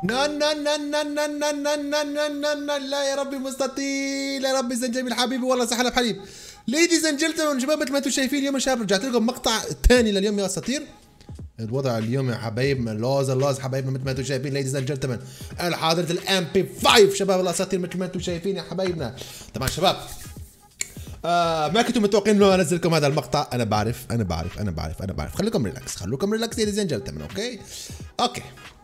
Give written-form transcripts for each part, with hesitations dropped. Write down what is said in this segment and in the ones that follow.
نا نا نا نا نا نا نا نا نا نا نا لا يا ربي مستطيل، يا ربي زنجبيل حبيبي والله سحلب حليب. ليديز اند جنتلمان شباب، مثل ما انتم شايفين اليوم يا شباب رجعت لكم مقطع ثاني لليوم يا اساطير. الوضع اليوم يا حبايبنا اللوز حبايبنا مثل ما انتم شايفين ليديز اند جنتلمان الحاضرة الام بي 5 شباب الاساطير مثل ما انتم شايفين يا حبايبنا. طبعا شباب ما كنتم متوقعين انه انزل لكم هذا المقطع، انا بعرف. خليكم ريلاكس ليديز اند جنتلمان. اوكي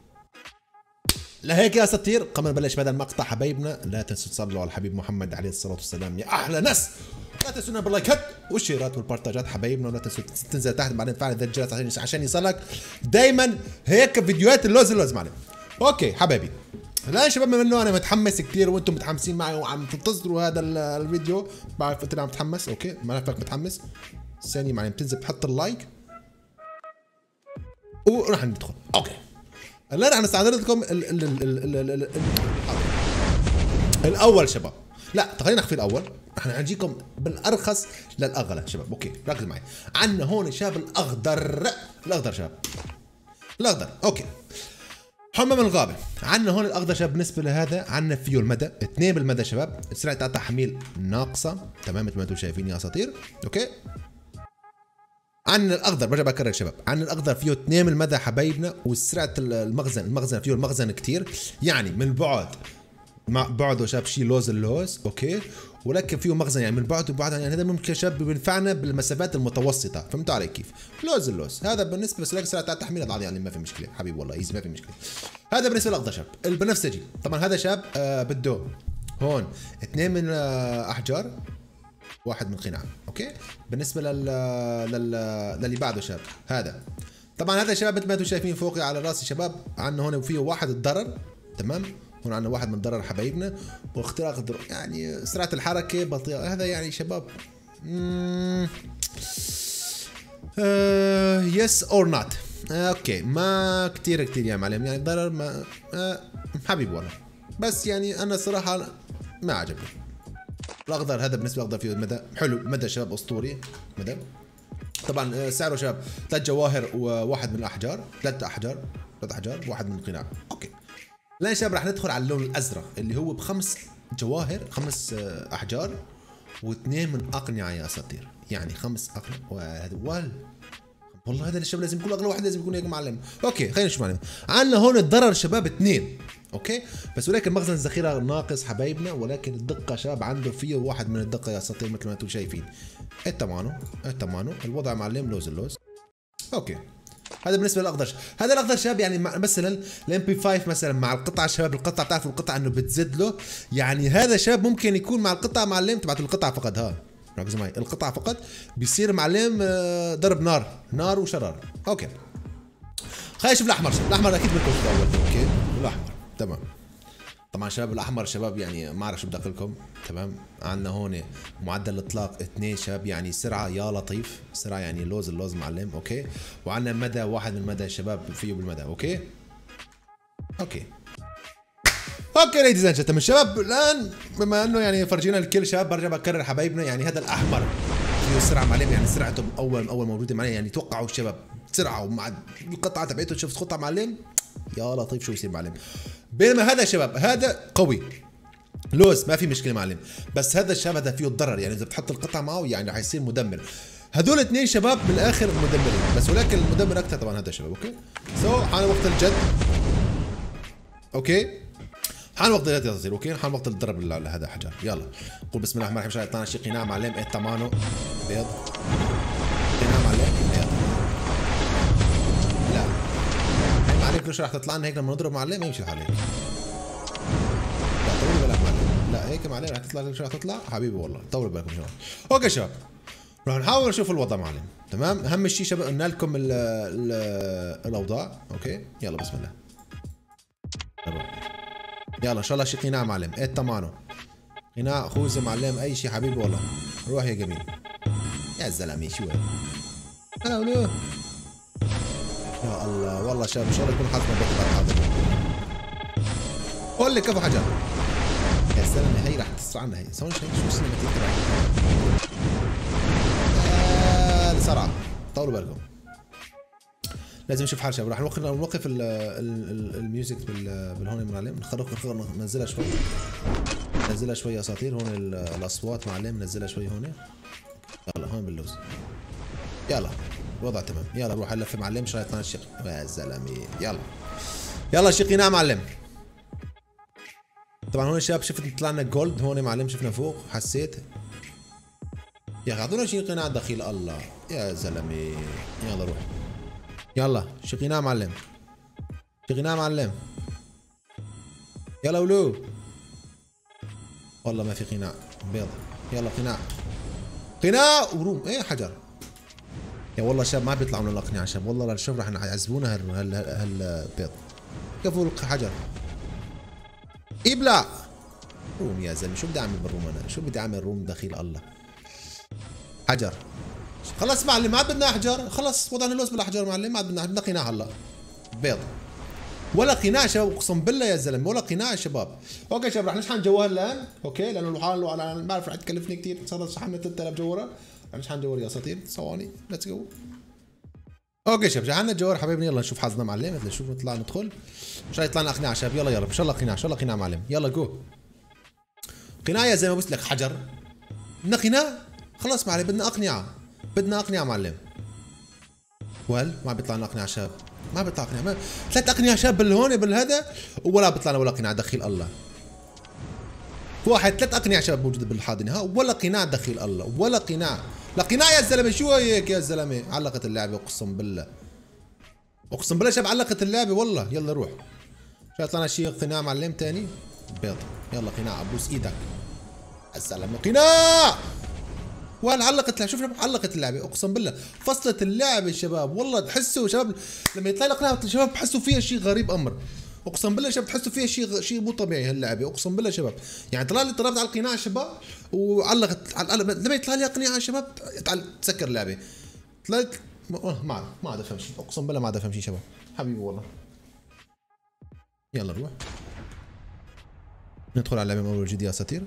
لهيك يا اساطير قبل ما نبلش بهذا المقطع حبايبنا لا تنسوا تصلوا على الحبيب محمد عليه الصلاه والسلام يا احلى ناس. لا تنسونا باللايكات والشيرات والبارتاجات حبايبنا، ولا تنسوا تنزل تحت بعدين تفعل زر الجرس عشان يصلك دائما هيك فيديوهات اللوز معلم. اوكي حبايبي الان شباب، بما انه انا متحمس كثير وانتم متحمسين معي وعم تنتظروا هذا الفيديو، بعرف انت عم تتحمس. اوكي ما عرفك متحمس ثاني معلم، تنزل تحط اللايك وراح ندخل. اوكي الان رح نستعرض لكم الاول شباب. لا خلينا نخفي الاول، احنا نجيكم بالارخص للاغلى شباب. اوكي ركز معي. عندنا هون شباب الاخضر شباب، الاخضر. اوكي حمى من الغابه. عندنا هون الاخضر شباب، بالنسبه لهذا عندنا فيه المدى 2 بالمدى شباب، سرعه تحميل ناقصه تمام مثل ما انتم شايفين يا اساطير. اوكي عندنا الاخضر، برجع بكرر شباب، عندنا الاخضر فيه 2 بالمدى حبايبنا، وسرعه المخزن فيه المخزن كثير، يعني من بعد مع بعده شباب شيء اللوز. اوكي ولكن فيه مخزن يعني من بعد يعني هذا ممكن شباب بينفعنا بالمسافات المتوسطه، فهمتوا علي كيف؟ لوز هذا بالنسبه بس سرعه التحميل العادي يعني ما في مشكله حبيبي والله ايزي ما في مشكله. هذا بالنسبه للاخضر شباب. البنفسجي طبعا هذا شباب بده هون 2 من احجار، 1 من قناع. اوكي بالنسبه للي بعده شباب هذا طبعا هذا شباب مثل ما انتم شايفين فوقي على راسي شباب، عندنا هون فيه 1 الضرر تمام، هون عندنا 1 من الضرر حبايبنا، واختراق يعني سرعه الحركه بطيئه. هذا يعني شباب يس اور نوت. اوكي ما كثير يا معلم، يعني ضرر ما حبيبي والله، بس يعني انا صراحه ما عجبني الاخضر. هذا بالنسبه للاخضر فيه المدى حلو، المدى شباب اسطوري مدى. طبعا سعره شباب 3 جواهر و1 من الاحجار، 3 احجار 1 من القناع. اوكي الان شباب راح ندخل على اللون الازرق اللي هو ب5 جواهر 5 احجار و2 من اقنعه يا اساطير، يعني 5 اقنعه. وهذا والله هذا الشباب لازم يكون اغلى واحد، لازم يكون هيك معلم. اوكي خلينا نشوف معلم. عندنا هون الضرر شباب 2 اوكي بس ولكن مخزن الذخيره ناقص حبايبنا، ولكن الدقه شباب عنده فيه 1 من الدقه يا اساطير مثل ما انتم شايفين. التمانو الوضع معلم لوز. اوكي هذا بالنسبه للاخضر. هذا الاخضر شباب يعني مثلا الام بي 5 مثلا مع القطعه شباب، القطعه بتعرفوا القطعه انه بتزيد له، يعني هذا شباب ممكن يكون مع القطعه معلم تبعت القطعه فقط. ركزوا معي، القطعه فقط بيصير معلم ضرب نار وشرار. اوكي خلينا نشوف الاحمر شباب. الاحمر اكيد بدكم تشوفوا اول. اوكي الاحمر تمام. طبعا شباب الاحمر شباب يعني ما اعرف شو بدي اقول لكم تمام. عندنا هون معدل الاطلاق 2 شباب، يعني سرعه يا لطيف، سرعه يعني لوز معلم. اوكي وعندنا مدى 1 من المدى شباب فيه بالمدى. اوكي ليديز اند جنتلمان شباب، الان بما انه يعني فرجينا الكل شباب برجع بكرر حبايبنا، يعني هذا الاحمر فيه سرعه معلم، يعني سرعته اول موجوده معلم، يعني توقعوا الشباب سرعه ومع القطعه تبعته شفت قطعه معلم يا لطيف شو يصير معلم. بينما هذا شباب هذا قوي لوز ما في مشكله معلم، بس هذا الشباب هذا فيه الضرر، يعني اذا بتحط القطعه معه يعني رح يصير مدمر. هذول 2 شباب بالاخر مدمرين، بس ولكن المدمر اكثر طبعا هذا شباب. اوكي حان وقت الجد. اوكي حان وقت الجد يصير. اوكي حان وقت الضرب لهذا حجر. يلا قول بسم الله الرحمن الرحيم. اعطانا شي قناع معلم. التمانو بيض قناع معلم بيض. لا هي معلم كل شوي رح تطلع لنا هيك لما نضرب معلم، ما يمشي الحال هيك. لا طولي بالك معلم، لا هيك معلم رح تطلع كل شوي رح تطلع حبيبي والله طولي بالكم شباب. اوكي شباب رح نحاول نشوف الوضع معلم تمام. اهم شيء شباب قلنا لكم الاوضاع. اوكي يلا بسم الله. يلا ان شاء الله شي قناع معلم. التمانو قناع خوذه معلم اي شيء حبيبي والله. روح يا جميل يا زلمه شو هذا. يا الله والله شباب ان شاء الله يكون حظنا بكره حاضر. قول لي كفو حجر يا زلمه، هي رح تسرع عنا. هي سوي شيء شو السينماتيك تبعي بسرعه طولوا بالكم. لازم نشوف حال شباب. راح نوقف الميوزك بالهون يا معلم. ننزلها شوي، ننزلها شوي اساطير هون الاصوات معلم، ننزلها شوي هون. يلا هون باللوز. يلا الوضع تمام. يلا روح هلف معلم. شريط الشيخ يا زلمه. يلا يلا شقينا معلم. طبعا هون الشباب شفت طلعنا جولد هون معلم، شفنا فوق حسيت يا اخي اعطونا شي قناع دخيل الله يا زلمه. يلا روح يلا شقينا معلم، شقينا معلم. يلا ولو والله ما في قناع بيض. يلا قناع، قناع وروم. ايه حجر يا والله شباب ما بيطلعوا من الاقنعه شباب والله. شوف راح يعذبونا هالبيض. كفو الحجر ابلع روم يا زلمه. شو بدي اعمل بالروم انا؟ شو بدي اعمل روم دخيل الله. حجر خلص معلم، ما عاد بدنا احجار. خلص وضعنا اللوز بالاحجار معلم، ما عاد بدنا قناع هلا. بيض ولا قناع شباب اقسم بالله يا زلمه ولا قناع يا شباب. اوكي شباب رح نشحن جوال الان. اوكي لانه الحال انا ما بعرف رح تكلفني كثير. صار شحنا 3000 جوره. رح نشحن جوال يا اساطير. ثواني ليتس جو. اوكي شباب شحنا الجوال حبايبنا. يلا نشوف حظنا معلم. مثل نشوف نطلع ندخل ان شاء الله يطلعنا قناع شباب. يلا يلا ان شاء الله قناع، ان شاء الله قناع معلم. يلا جو قناع يا زلمه. بس لك حجر بدنا قناع. خلاص معلم بدنا اقنعه، بدنا اقنعه معلم. ما بيطلع لنا اقنعه شباب، ما بيطلع قناع. ثلاث اقنعه شاب بالهون بالهذا ولا بيطلع ولا قناع دخيل الله. واحد ثلاث اقنعه شباب موجوده بالحاضنه ها ولا قناع دخيل الله ولا قناع. لا قناع يا زلمه. شو هيك يا زلمه؟ علقت اللعبه اقسم بالله، اقسم بالله شباب علقت اللعبه والله. يلا روح شو طلعنا شيء قناع معلم ثاني بيض. يلا قناع ابوس ايدك الزلمه. قناع وين علقت. شوف علقت اللعبه اقسم بالله. فصلت اللعبه شباب والله. تحسوا شباب لما يطلع لك قناع شباب بحسوا فيها شيء غريب امر. اقسم بالله شباب تحسوا فيها شيء مو طبيعي هاللعبه اقسم بالله شباب. يعني طلع لي ضربت على القناع شباب وعلقت لما يطلع لي قناع شباب تسكر اللعبه. طلعت ما عاد افهم شيء اقسم بالله ما عاد افهم شيء شباب حبيبي والله. يلا نروح ندخل على اللعبه من اول وجديد يا اساطير.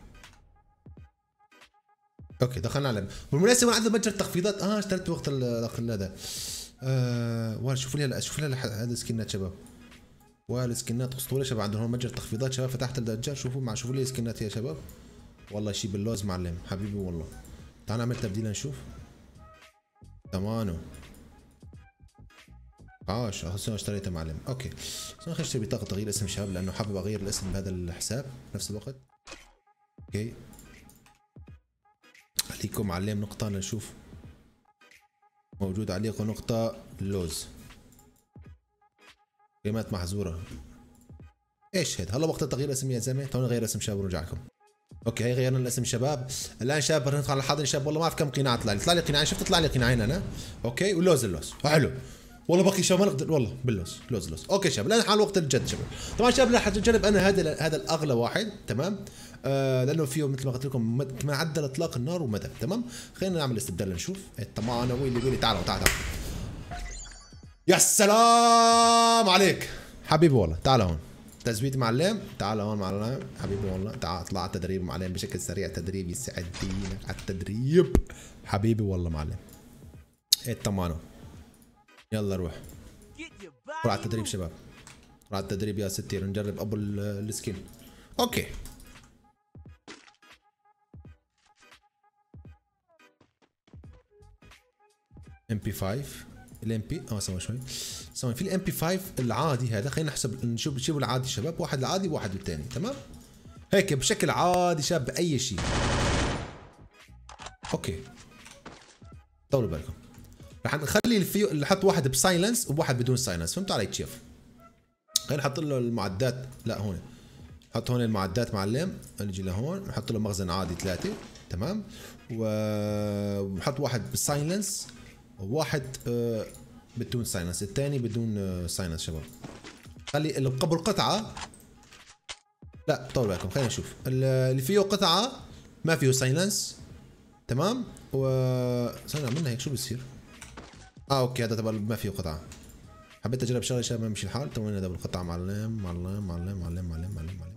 اوكي دخلنا على اللعبه. بالمناسبه عندنا متجر تخفيضات. اشتريت وقت هذا. شوفوا لي شوفوا لي هذا سكنات شباب. والسكنات اسطوريه شباب. عندهم هون متجر تخفيضات شباب. فتحت المتجر شوفوا لي سكنات يا شباب. والله شيء باللوز معلم حبيبي والله. تعال نعمل تبديل نشوف. تمانو عاش اصلا اشتريته معلم. اوكي خلينا نشتري بطاقه تغيير اسم شباب لانه حابب اغير الاسم بهذا الحساب بنفس الوقت. اوكي عليكم علم نقطه نشوف موجود عليكم نقطه لوز قيمات محظوره. ايش هذا؟ هلا وقت تغيير اسم يا زلمه. تعالوا نغير اسم شباب ونرجع لكم. اوكي هي غيرنا الاسم شباب. الان شباب ندخل على الحاضن شباب. والله ما اعرف كم قناع طلع لي قناعين. شفت طلع لي قناعين انا. اوكي اللوز حلو والله. باقي شباب ما نقدر والله باللوز لوز. اوكي شباب الان حان وقت الجد شباب. طبعا شباب راح اجرب انا هذا الاغلى واحد تمام. لانه فيه مثل ما قلت لكم معدل اطلاق النار ومدى تمام. خلينا نعمل استبدال نشوف. تمام ويلي تعالوا تعال. يا سلام عليك حبيبي والله. تعال هون تزويد معلم. تعال هون معلم حبيبي والله. تعال اطلع على التدريب معلم بشكل سريع. تدريب يسعد دينك على التدريب حبيبي والله معلم. تمام يلا روح على التدريب شباب. على التدريب يا ستي. نجرب ابو السكين. اوكي ام بي 5 الام بي سوي في الام بي 5 العادي هذا. خلينا نحسب نشوف العادي شباب. واحد العادي وواحد الثاني تمام هيك بشكل عادي شباب باي شيء. اوكي طولوا بالكم. رح نخلي نحط واحد بسايلنس وواحد بدون سايلنس. فهمتوا علي كيف؟ خلينا نحط له المعدات. لا هون نحط هون المعدات معلم. نجي لهون نحط له مخزن عادي 3 تمام. ونحط واحد بالسايلنس وواحد بدون سايلنس. الثاني بدون سايلنس شباب. خلي اللي قبل قطعه. لا طول بالكم خلينا نشوف اللي فيه قطعه ما فيه سايلنس تمام. صرنا عملنا هيك شو بصير؟ اوكي هذا تبع ما فيه قطعه. حبيت اجرب شغله شباب ما يمشي الحال. تو هذا بالقطعه معلم.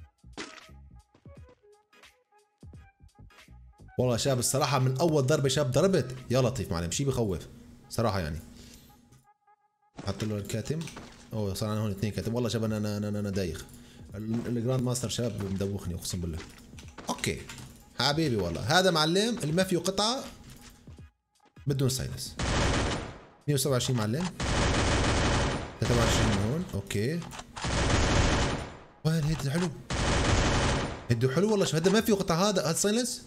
والله شاب الصراحه من اول ضربه شاب ضربت يا لطيف معلم. شيء بخوف صراحه يعني. حط له الكاتم. اوه صار عندنا هون اثنين كاتم. والله شباب انا دايخ. الجراند ماستر شباب مدوخني اقسم بالله. اوكي حبيبي والله هذا معلم اللي ما فيه قطعه بدون سايلنس. 127 معلم. 23 من هون. اوكي وين هيد حلو. هيدو حلو والله. شو هذا ما فيه قطعه. هذا سايلنس.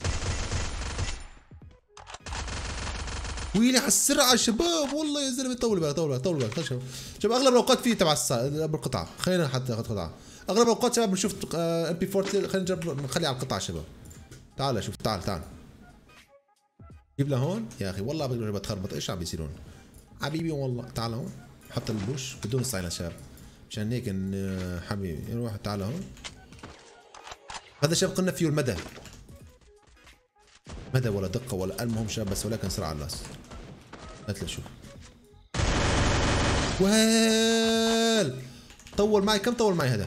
ويلي على السرعه شباب. والله يا زلمه طول بالك طول بالك طول بالك. شباب اغلب الاوقات فيه تبع بالقطعه. خلينا حتى ناخذ قطعه. اغلب الاوقات شباب بنشوف ام بي 4. خلينا نجرب نخلي على القطعه شباب. تعال شوف تعال جيب لهون يا اخي. والله بقدر بتخربط. ايش عم بيصيرون حبيبي والله. تعال هون حط البوش بدون السايلنس شباب. مشان هيك حبيبي نروح. تعال هون. هذا شباب قلنا فيه المدى. مدى ولا دقه ولا المهم شباب بس ولكن سرعه اللاس. هات شوف. ويل طول معي. كم طول معي هذا؟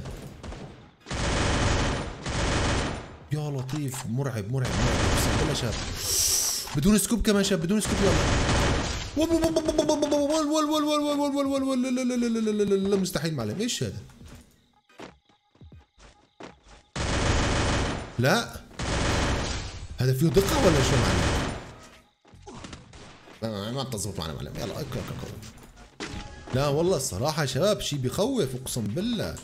يا لطيف. مرعب والله شباب. بدون سكوب كمان شباب. بدون سكوب. يلا مستحيل معلم. ايش هذا؟ لا هذا فيه دقة ولا شو معلم؟ ما بتزبط معنا معلم. يلا اكل. لا والله الصراحة شباب شي بيخوف اقسم بالله.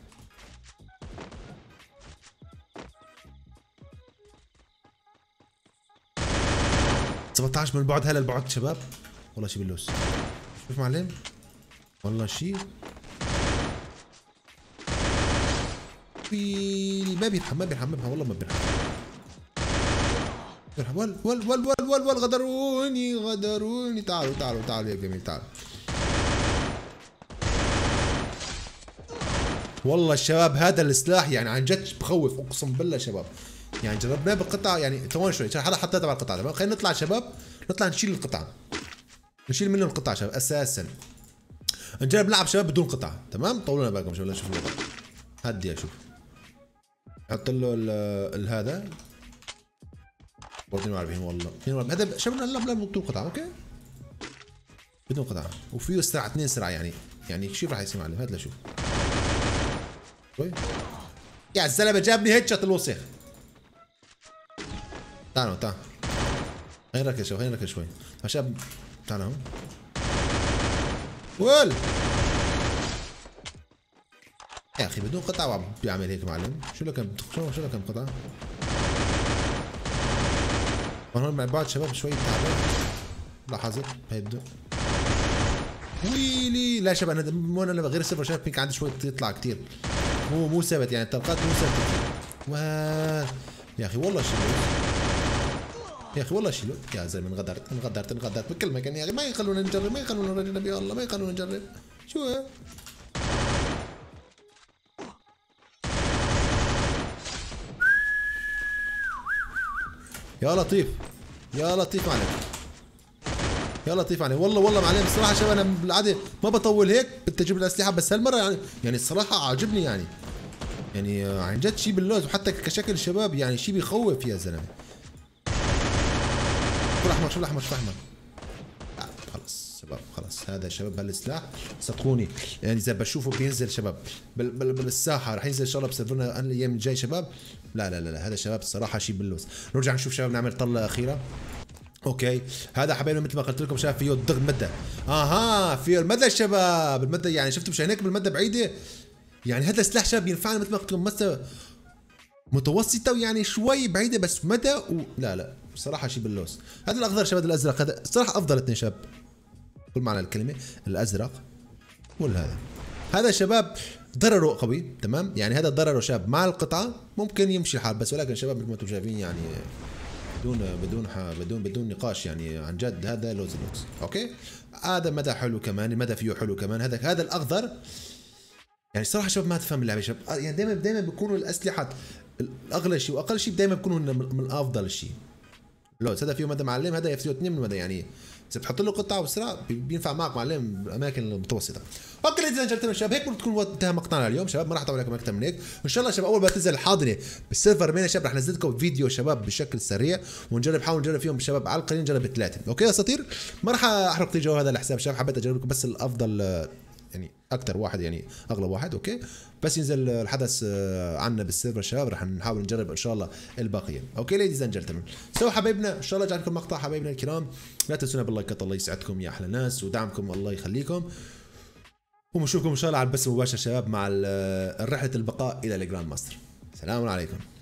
ال 17 من البعد هلا البعد شباب. والله شي باللوس. شوف معلم والله شي ما بيرحم والله ما بيرحم. ول غدروني. تعالوا يا جميل تعالوا. والله الشباب هذا السلاح يعني عن جد بخوف اقسم بالله شباب. يعني جربناه بالقطعه يعني ثواني شوي. هلا حطيتها تبع القطعه. تمام خلينا نطلع شباب. نطلع نشيل القطعه. نشيل منه القطعه شباب اساسا. نجرب نلعب شباب بدون قطعه. تمام طولونا بالكم شباب. شوفوا الوضع. هدي اشوف. حط له هذا 42 والله 42. هذا شباب لا بدون قطعه. اوكي بدون قطعه. وفيه سرعه 2 سرعه يعني شوف راح يصير معلم. هات لشوف. يا الزلمه جابني هيد شوت الوسخ. تعال خلينا نركز شوي شباب. تعال هون. ول يا اخي بدون قطعه بيعمل هيك معلم. شو لكم قطعه. هون مع بعض شباب شوي تعبان. لاحظت هيدو. ويلي لا شباب انا غير السيرفر شباب فيك عندي شوي يطلع كثير. مو ثابت يعني الطلقات مو ثابته. يا اخي والله شيلو. يا زلمه انغدرت بكل مكان يا اخي. ما يخلونا نجرب. ما يخلونا نجرب. يا الله ما يخلونا نجرب. شو يا لطيف معلم. يا لطيف عليه والله معلم. الصراحه شباب انا بالعاده ما بطول هيك بالتجربه الاسلحه بس هالمره يعني الصراحه عاجبني يعني عن جد شيء باللوز. وحتى كشكل شباب يعني شيء بيخوف يا زلمه. شو الاحمر خلص شباب خلص. هذا شباب هالسلاح صدقوني يعني اذا بشوفه بينزل شباب بالساحه راح ينزل ان شاء الله بسيرفرنا الايام الجاي شباب. لا هذا شباب الصراحه شيء باللوز. نرجع نشوف شباب نعمل طله اخيره. اوكي هذا حبايبي مثل ما قلت لكم شباب فيه الضغط مدى. فيه المدى شباب. المدى يعني شفتوا مشان هيك بالمدى بعيده. يعني هذا السلاح شباب ينفعنا مثل ما قلت لكم مدى متوسطه ويعني شوي بعيده بس مدى لا بصراحه شيء باللوس. هذا الاخضر شباب الازرق هذا الصراحه افضل اثنين شباب كل معنى الكلمه. الازرق هذا شباب ضرره قوي. تمام يعني هذا ضرره شاب مع القطعه ممكن يمشي الحال بس ولكن شباب مثل ما انتم شايفين يعني بدون نقاش يعني عن جد هذا لوز. اوكي هذا مدى حلو كمان. المدى فيه حلو كمان. هذا الاخضر يعني صراحه شباب ما تفهم اللعبه شباب. يعني دائما بيكونوا الاسلحه الاغلى شيء واقل شيء دائما بيكونوا من افضل شيء. لوز هذا فيه مدى معلم. هذا فيه 2 من المدى يعني اذا بتحط له قطعه وسرعه بينفع معك معلم بالاماكن المتوسطه. اوكي ليديز اند جنتلمان شباب، هيك تكون انتهى مقطعنا اليوم شباب، ما راح اطول عليكم اكثر من هيك. ان شاء الله شباب اول ما تنزل الحاضنه بالسيرفر مين شباب راح انزل لكم فيديو شباب بشكل سريع، ونجرب نحاول نجرب فيهم شباب على القليل، نجرب ثلاثه. اوكي يا اساطير، ما راح احرق جو هذا الحساب شباب، حبيت اجرب لكم بس الافضل يعني اكثر واحد يعني اغلب واحد. اوكي بس ينزل الحدث عنا بالسيرفر شباب راح نحاول نجرب ان شاء الله الباقيين. اوكي ليديز اند جنتلمان سو حبايبنا ان شاء الله عجبكم المقطع حبايبنا الكرام، لا تنسونا باللايكات، الله يسعدكم يا احلى ناس، ودعمكم الله يخليكم، ونشوفكم ان شاء الله على البث المباشر شباب مع رحله البقاء الى الجراند ماستر. السلام عليكم.